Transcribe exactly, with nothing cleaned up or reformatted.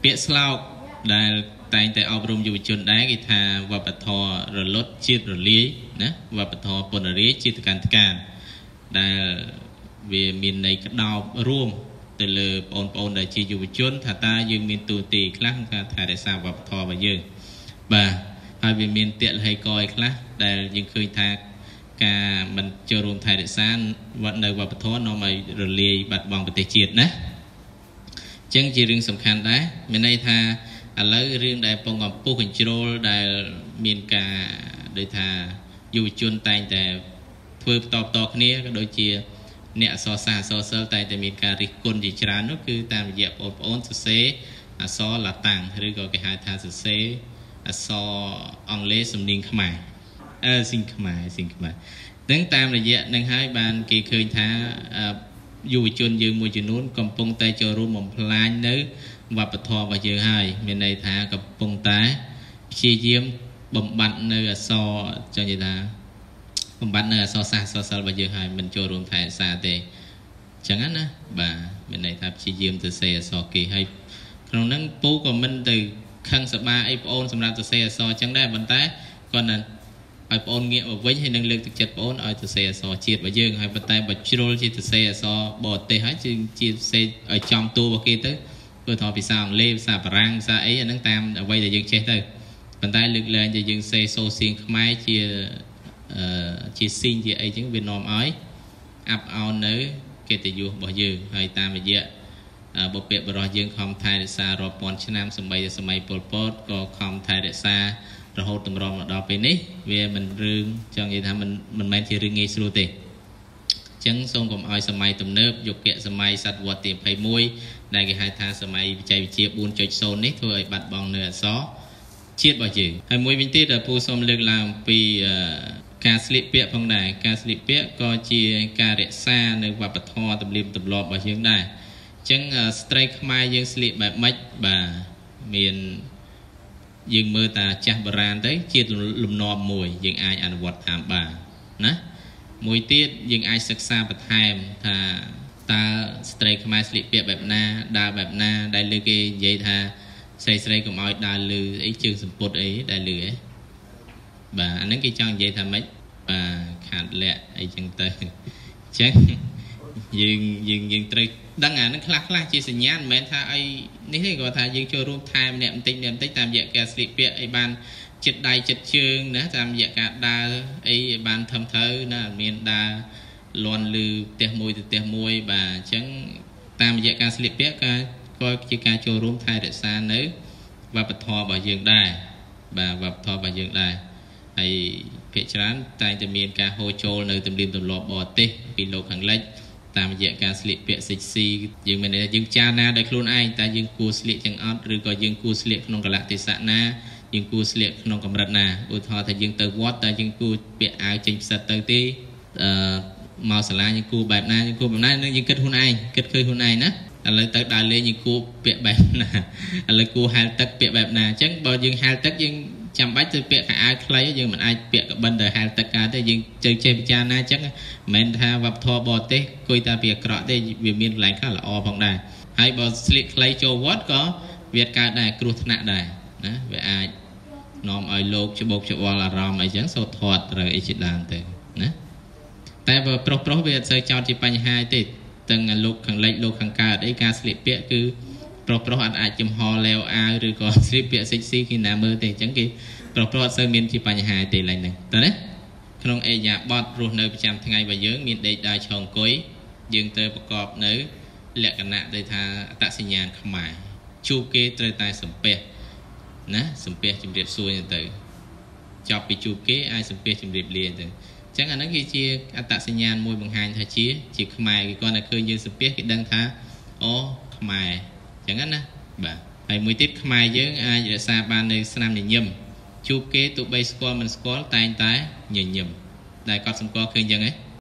ពាក្យស្លោកដែលតែងតែអប់រំយុវជនដែរគេថាវប្បធម៌រលត់ជាតិរលាយណាវប្បធម៌ពនរាយជាតិកាន់តកានដែលវាមានន័យក្តោបរួមទៅលើបងប្អូនដែលជាយុវជនថាតើយើងមានទូទីខ្លះក្នុងការថែរក្សាវប្បធម៌របស់យើងបាទហើយវាមានតេលហីកយខ្លះដែលយើងឃើញថាការមិនចូលរួមថែរក្សានៅវប្បធម៌នាំឲ្យរលាយបាត់បង់ប្រទេសជាតិណាអញ្ចឹងជារឿងសំខាន់ដែរមានន័យថាឥឡូវរឿងដែលពងកំពុះ control ដែលមានការដូចថាយុវជនតែងតែធ្វើបន្តបន្តគ្នាក៏ដូចជាអ្នកអក្សរសាស្ត្រអក្សរសិល្ប៍តែងតែមានការរិះគន់ជាច្រើននោះគឺតាមរយៈបងប្អូនសរសេរអក្សរឡាតាំងឬក៏គេហៅថាសរសេរអក្សរអង់គ្លេសសំនៀងខ្មែរអឺស៊ីងខ្មែរស៊ីងខ្មែរហ្នឹងតាមរយៈនឹងហើយបានគេឃើញថាយុវជនយើងមួយចំនួនកំពុងតែចូលរួមបំផ្លាញនៅវប្បធម៌របស់យើងហើយមានន័យថាកំពុងតែព្យាយាមបំបត្តិនៅអក្សរចង់និយាយថាបំបត្តិនៅអក្សរសាស្ត្រអក្សរសិល្ប៍របស់យើងហើយមិនចូលរួមថែរក្សាទេអញ្ចឹងណាបាទមានន័យថាព្យាយាមទៅសេអក្សរគេហើយក្នុងហ្នឹងពូក៏មិនទៅខឹងសបាអីបងអូនសម្រាប់ទៅសេអក្សរអញ្ចឹងដែរប៉ុន្តែគាត់ណាឲ្យបងអូនងាកមកវិញហើយនឹងលើកទឹកចិត្តបងអូនឲ្យទៅសេអក្សរជាតិរបស់យើងហើយប៉ុន្តែបើជ្រុលជាទៅសេអក្សរបរទេសហើយជាសេឲ្យចំតួរបស់គេទៅធ្វើថាភាសាអង់គ្លេសភាសាបារាំងភាសាអីអាហ្នឹងតាមអ្វីដែលយើងចេះទៅប៉ុន្តែលើកលែងដែលយើងសេសូសៀងខ្មែរជាអឺជាស៊ីងជាអីចឹងវានាំឲ្យអាប់អោននៅកិត្តិយសរបស់យើងហើយតាមរយៈបុព្វបុរសយើងខំថែរក្សារាប់ពាន់ឆ្នាំសម្បីតែសម័យប៉ុលពតក៏ខំថែរក្សារហូតតម្រុំមកដល់ពេលនេះវាមិនរឿងចង់និយាយថាមិនមិនមែនជារឿងងាយស្រួលទេអញ្ចឹងសូមកុំឲ្យសម័យទំនើបយុគសម័យសតវត្សទីยี่สิบเอ็ดដែលគេហៅថាសម័យបច្ចេកវិទ្យា four point oh នេះធ្វើឲ្យបាត់បង់នៅអក្សរជាតិរបស់យើងហើយមួយវិញទៀតដែលពូសូមលើកឡើងអំពីការស្លៀកពាក់ផងដែរការស្លៀកពាក់ក៏ជាការរក្សានៅវប្បធម៌ទំនៀមទម្លាប់របស់យើងដែរអញ្ចឹងស្ត្រីខ្មែរយើងស្លៀកបែបម៉េចបាទមានយើងមើលតាចាស់បុរាណទៅជាលំនាំមួយយើងអាចអនុវត្តតាមបានណាមួយទៀតយើងអាចសិក្សាបន្ថែមថាតើស្ត្រីខ្មែរស្លៀកពាក់បែបណាដើរបែបណាដែលលើគេនិយាយថាស្រីស្រីកុំឲ្យដើរលឺអីជើងសម្ពុតអីដែលលឺហ៎បាទអាហ្នឹងគេចង់និយាយថាម៉េចបាទខាត់លាក់អីចឹងទៅអញ្ចឹងយើងយើងយើងត្រូវដឹងអាហ្នឹងខ្លះខ្លះជាសញ្ញាមិនមែនថាអីនេះទេគាត់ថាយើងចូលរួមថែម្នាក់បន្តិចម្នាក់បន្តិចតាមរយៈការស្លៀកពាក់អីបានចិត្តដៃចិត្តជើងណាតាមរយៈការដើរអីឲ្យបានធំត្រូវណាមានដើរលន់លឺផ្ទះមួយទៅផ្ទះមួយបាទអញ្ចឹងតាមរយៈការស្លៀកពាក់ការក៏ជាការចូលរួមថែរក្សានៅវប្បធម៌របស់យើងដែរបាទវប្បធម៌របស់យើងដែរហើយភាគច្រើនតែងតែមានការហូរចូលនៅទំនៀមទម្លាប់បរទេសពីលោកខាងលិចតាមរយៈការស្លៀកពាក់សិចស៊ីយើងមិនថាយើងចារណាដោយខ្លួនឯងតែយើងគួរស្លៀកចឹងអត់ឬក៏យើងគួរស្លៀកក្នុងកលៈទេសៈណាយើងគួរស្លៀកក្នុងកម្រិតណាឧទាហរណ៍ថាយើងទៅវត្តតែយើងគួរពាក់អាវចេញផ្សិតទៅទេអឺមកសាលាយើងគួរបែបណាយើងគួរបែបណានឹងយើងគិតខ្លួនឯងគិតឃើញខ្លួនឯងណាឥឡូវទៅដើរលេងយើងគួរពាក់បែបណាឥឡូវគួរហែលទឹកពាក់បែបណាអញ្ចឹងបើយើងហែលទឹកយើងចាំបាច់ទៅពាក់ខោអាវខ្លីយើងមិនអាចពាក់កបិនទៅហែលទឹកកើតទេយើងជើចេះពិចារណាអញ្ចឹងមិនមែនថាវប្បធម៌បរទេសគួយតែពីអាក្រក់ទេវាមានកន្លែងខ្លះល្អផងដែរហើយបើស្លៀកខ្លីចូលវត្តក៏វាកើតដែរគ្រោះថ្នាក់ដែរណាវាអាចនាំឲ្យលោកច្បោកច្បល់អារម្មណ៍អីចឹងសូត្រធាត់ត្រូវអីជាដើមទៅណាតែបើប្រុសប្រុសវាអត់សូវចោតជាបញ្ហាទេទាំងលោកខាងលិចលោកខាងកើតអីការស្លៀកពាក់គឺប្រុសប្រុសអត់អាចចំហលែវអាវឬក៏ស្លៀកពាក់សិចស៊ីគេណាមើលទេអញ្ចឹងគេប្រុសប្រុសអត់សូវមានជាបញ្ហាទេឡើយហ្នឹងតើណាក្នុងអេយ៉ាបតរស់នៅប្រចាំថ្ងៃរបស់យើងមានដេកដើរឈរអង្គុយយើងត្រូវប្រកបនៅលក្ខណៈដែលថាអត្តសញ្ញាណខ្មែរជួបគេត្រូវតែសំពះណាសំពះជំរាបសួរទៅចប់ពីជួបគេអាចសំពះជំរាបលាទៅអញ្ចឹងអាហ្នឹងគឺជាអត្តសញ្ញាណមួយបង្ហាញថាជាជាខ្មែរគេគាត់តែឃើញយើងសំពះគេដឹងថាអូខ្មែរអញ្ចឹងណាបាទហើយមួយទៀតខ្មែរយើងអាចរក្សាបាននៅស្នាមញញឹមជួបគេទោះបីស្គាល់មិនស្គាល់តែងតែញញឹមដែលគាត់សម្គាល់ឃើញអញ្ចឹងហ៎